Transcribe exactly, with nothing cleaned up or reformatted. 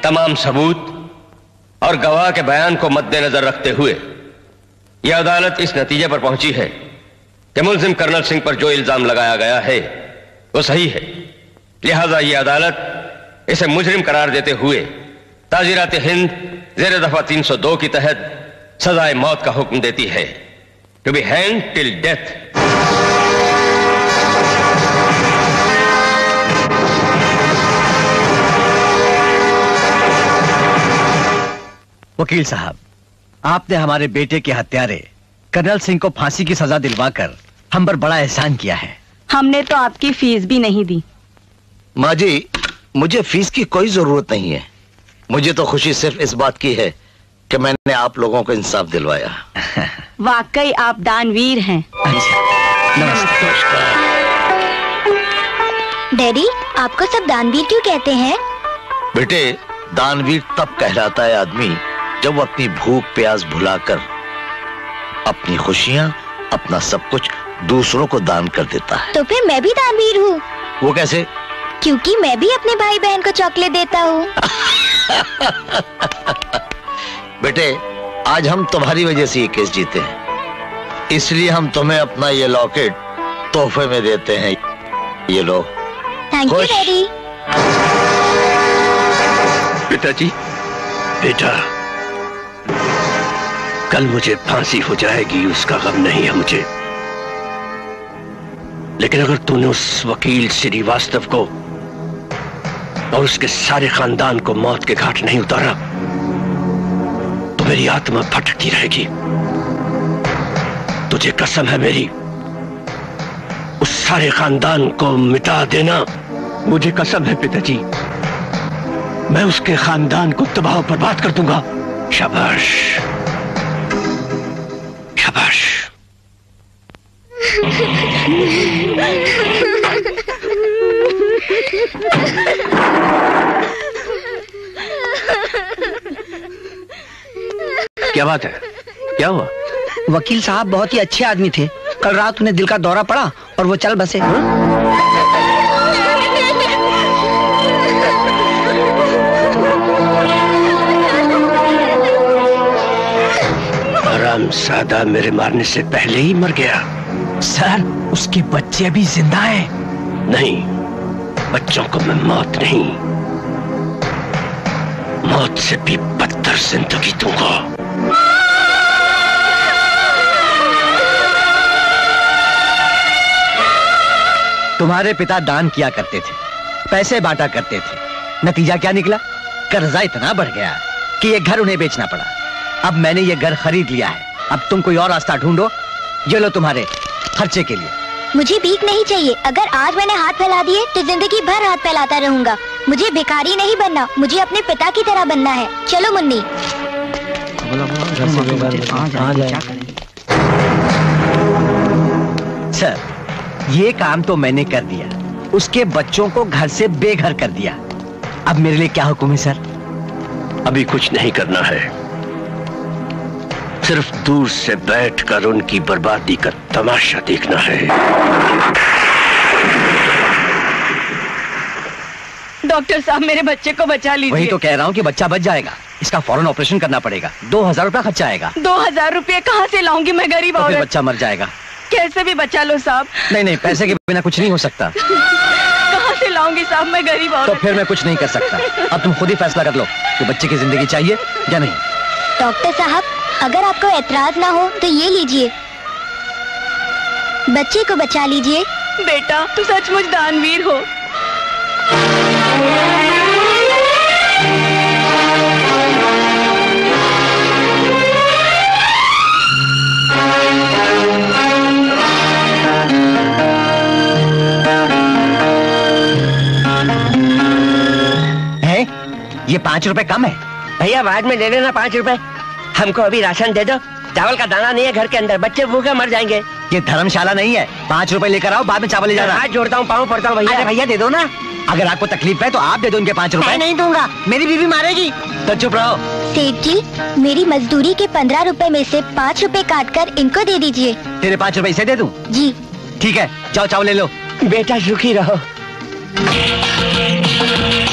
तमाम सबूत और गवाह के बयान को मद्देनजर रखते हुए यह अदालत इस नतीजे पर पहुंची है कि मुल्जिम कर्नल सिंह पर जो इल्जाम लगाया गया है वो सही है। लिहाजा यह अदालत इसे मुजरिम करार देते हुए ताजीरात हिंद जेर दफा तीन सौ दो की तहत सजाए मौत का हुक्म देती है, to be hanged till death. वकील साहब, आपने हमारे बेटे के हत्यारे कर्नल सिंह को फांसी की सजा दिलवाकर हम पर बड़ा एहसान किया है। हमने तो आपकी फीस भी नहीं दी। माँ जी, मुझे फीस की कोई जरूरत नहीं है। मुझे तो खुशी सिर्फ इस बात की है कि मैंने आप लोगों को इंसाफ दिलवाया। वाकई आप दानवीर हैं। नमस्कार। डैडी, आपको सब दानवीर क्यों कहते हैं? बेटे, दानवीर तब कहलाता है आदमी जब वो अपनी भूख प्यास भुलाकर अपनी खुशियां, अपना सब कुछ दूसरों को दान कर देता है। तो फिर मैं भी दानवीर हूँ। वो कैसे? क्योंकि मैं भी अपने भाई बहन को चॉकलेट देता हूँ। बेटे, आज हम तुम्हारी वजह से ये केस जीते हैं, इसलिए हम तुम्हें अपना ये लॉकेट तोहफे में देते हैं। ये लो। Thank you daddy. पिताजी, बेटा, कल मुझे फांसी हो जाएगी उसका गम नहीं है मुझे, लेकिन अगर तूने उस वकील श्रीवास्तव को और उसके सारे खानदान को मौत के घाट नहीं उतारा तो मेरी आत्मा भटकती रहेगी। तुझे कसम है मेरी, उस सारे खानदान को मिटा देना। मुझे कसम है पिताजी, मैं उसके खानदान को तबाह बर्बाद कर दूंगा। शाबाश, शाबाश। क्या बात है? क्या हुआ? वकील साहब बहुत ही अच्छे आदमी थे। कल रात उन्हें दिल का दौरा पड़ा और वो चल बसे। हरामजादा मेरे मारने से पहले ही मर गया। सर, उसके बच्चे अभी जिंदा हैं। नहीं, बच्चों को मैं मौत नहीं, मौत से भी बदतर जिंदगी दूंगा। तुम्हारे पिता दान किया करते थे, पैसे बांटा करते थे। नतीजा क्या निकला? कर्जा इतना बढ़ गया कि ये घर उन्हें बेचना पड़ा। अब मैंने ये घर खरीद लिया है, अब तुम कोई और रास्ता ढूंढो। ये लो तुम्हारे खर्चे के लिए। मुझे भीख नहीं चाहिए। अगर आज मैंने हाथ फैला दिए तो जिंदगी भर हाथ फैलाता रहूंगा। मुझे भिखारी नहीं बनना, मुझे अपने पिता की तरह बनना है। चलो मुन्नी। सर, ये काम तो मैंने कर दिया, उसके बच्चों को घर से बेघर कर दिया। अब मेरे लिए क्या हुक्म है सर? अभी कुछ नहीं करना है, सिर्फ दूर से बैठकर उनकी बर्बादी का तमाशा देखना है। डॉक्टर साहब, मेरे बच्चे को बचा लीजिए। वही तो कह रहा हूँ कि बच्चा बच जाएगा। इसका फौरन ऑपरेशन करना पड़ेगा। दो हजार रुपया खर्चा आएगा। दो हजार रुपये कहाँ से लाऊंगी मैं? गरीब औरत। बच्चा मर जाएगा। कैसे भी बचा लो साहब। नहीं नहीं, पैसे के बिना कुछ नहीं हो सकता। कहाँ से लाऊंगी साहब, मैं गरीब औरत। तो फिर मैं कुछ नहीं कर सकता। अब तुम खुद ही फैसला कर लो कि बच्चे की जिंदगी चाहिए या नहीं। डॉक्टर साहब, अगर आपको एतराज ना हो तो ये लीजिए, बच्चे को बचा लीजिए। बेटा, तू सचमुच दानवीर हो। है? ये पाँच रुपए कम है। भैया बाद में ले लेना पाँच रुपए। हमको अभी राशन दे दो, चावल का दाना नहीं है घर के अंदर, बच्चे भूखे मर जाएंगे। ये धर्मशाला नहीं है। पाँच रुपए लेकर आओ, बाद में चावल ले जाना। हाथ जोड़ता हूँ, पाँव पड़ता हूँ भैया। अरे भैया दे दो ना। अगर आपको तकलीफ है तो आप दे दो इनके पाँच रुपए। मैं नहीं दूंगा, मेरी बीवी मारेगी। तो चुप रहो। सेठ जी, मेरी मजदूरी के पंद्रह रुपए में से पाँच रुपए काट कर इनको दे दीजिए। तेरे पाँच रुपए इसे दे दूं? जी ठीक है, जाओ चावल ले लो। बेटा सुखी रहो।